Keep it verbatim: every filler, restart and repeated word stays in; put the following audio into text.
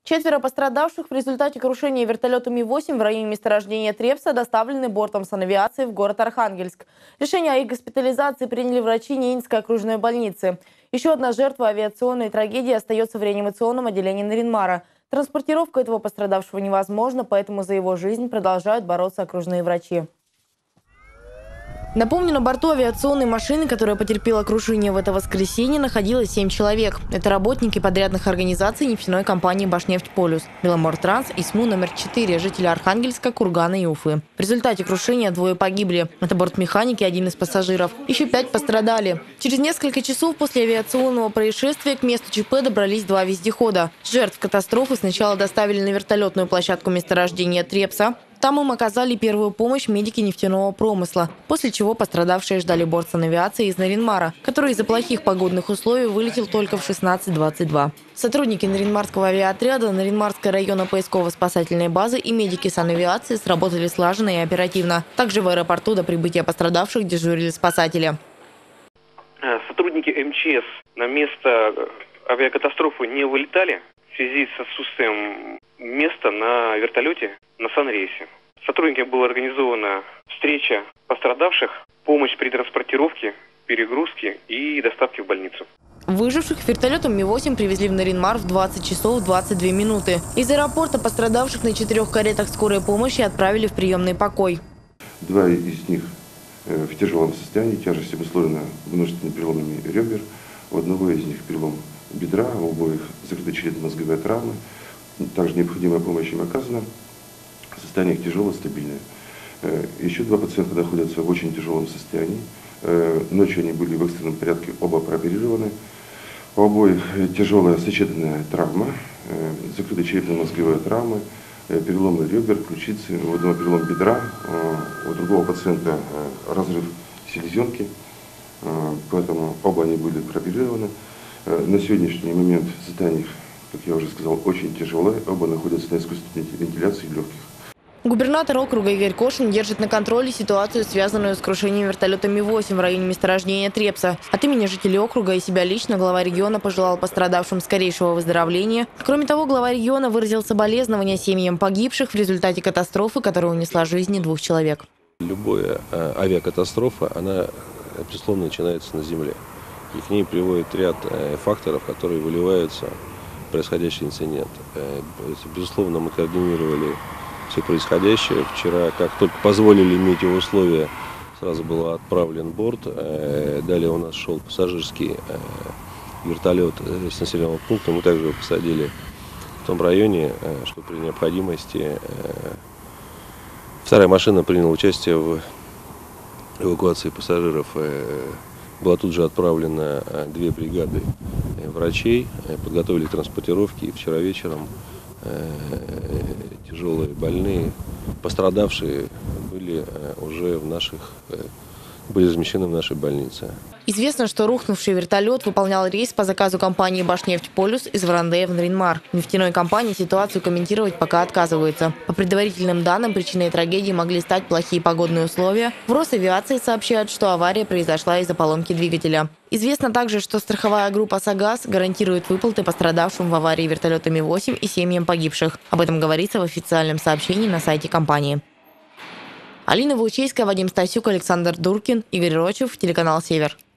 Четверо пострадавших в результате крушения вертолета Ми восемь в районе месторождения Трепса доставлены бортом санавиации в город Архангельск. Решение о их госпитализации приняли врачи Ненецкой окружной больницы. Еще одна жертва авиационной трагедии остается в реанимационном отделении Нарьян-Мара. Транспортировка этого пострадавшего невозможна, поэтому за его жизнь продолжают бороться окружные врачи. Напомню, на борту авиационной машины, которая потерпела крушение в это воскресенье, находилось семь человек. Это работники подрядных организаций нефтяной компании «Башнефть-Полюс», «Беломортранс» и СМУ номер четыре, жители Архангельска, Кургана и Уфы. В результате крушения двое погибли. Это бортмеханик и один из пассажиров. Еще пять пострадали. Через несколько часов после авиационного происшествия к месту ЧП добрались два вездехода. Жертв катастрофы сначала доставили на вертолетную площадку месторождения Трепса. Там им оказали первую помощь медики нефтяного промысла, после чего пострадавшие ждали борт санавиации из Нарьян-Мара, который из-за плохих погодных условий вылетел только в шестнадцать двадцать два. Сотрудники Нарьян-Марского авиаотряда, Нарьян-Марской района поисково-спасательной базы и медики санавиации сработали слаженно и оперативно. Также в аэропорту до прибытия пострадавших дежурили спасатели. Сотрудники эм че эс на место авиакатастрофы не вылетали в связи с отсутствием места на вертолете на санрейсе. Сотрудникам была организована встреча пострадавших, помощь при транспортировке, перегрузке и доставке в больницу. Выживших вертолетом Ми восемь привезли в Нарьян-Мар в двадцать часов двадцать две минуты. Из аэропорта пострадавших на четырех каретах скорой помощи отправили в приемный покой. Два из них в тяжелом состоянии, тяжесть обусловлена множественными переломами ребер. У одного из них перелом бедра, у обоих закрытые черепно-мозговые травмы. Также необходимая помощь им оказана. Состояние их тяжелое, стабильное. Еще два пациента находятся в очень тяжелом состоянии. Ночью они были в экстренном порядке оба прооперированы. У обоих тяжелая сочетанная травма, закрытые черепно-мозговые травмы, переломы ребер, ключицы, у одного перелом бедра, у другого пациента разрыв селезенки, поэтому оба они были прооперированы. На сегодняшний момент состояние их, как я уже сказал, очень тяжелое, оба находятся на искусственной вентиляции легких. Губернатор округа Игорь Кошин держит на контроле ситуацию, связанную с крушением вертолета Ми восемь в районе месторождения Трепса. От имени жителей округа и себя лично глава региона пожелал пострадавшим скорейшего выздоровления. Кроме того, глава региона выразил соболезнования семьям погибших в результате катастрофы, которая унесла жизни двух человек. Любая авиакатастрофа, она, безусловно, начинается на земле. И к ней приводит ряд факторов, которые выливаются в происходящий инцидент. Безусловно, мы координировали все происходящее. Вчера, как только позволили метеоусловия, сразу был отправлен борт. Далее у нас шел пассажирский вертолет с населенного пункта. Мы также его посадили в том районе, что при необходимости вторая машина приняла участие в эвакуации пассажиров. Была тут же отправлена две бригады врачей, подготовили к транспортировке. И вчера вечером тяжелые больные, пострадавшие были уже в наших, были размещены в нашей больнице. Известно, что рухнувший вертолет выполнял рейс по заказу компании «Башнефть-Полюс» из Варандея в Нарьян-Мар. Нефтяной компании ситуацию комментировать пока отказываются. По предварительным данным, причиной трагедии могли стать плохие погодные условия. В Росавиации сообщают, что авария произошла из-за поломки двигателя. Известно также, что страховая группа «Сагаз» гарантирует выплаты пострадавшим в аварии вертолета Ми восемь и семьям погибших. Об этом говорится в официальном сообщении на сайте компании. Алина Ваучейская, Вадим Стасюк, Александр Дуркин, Игорь Рочев, телеканал «Север».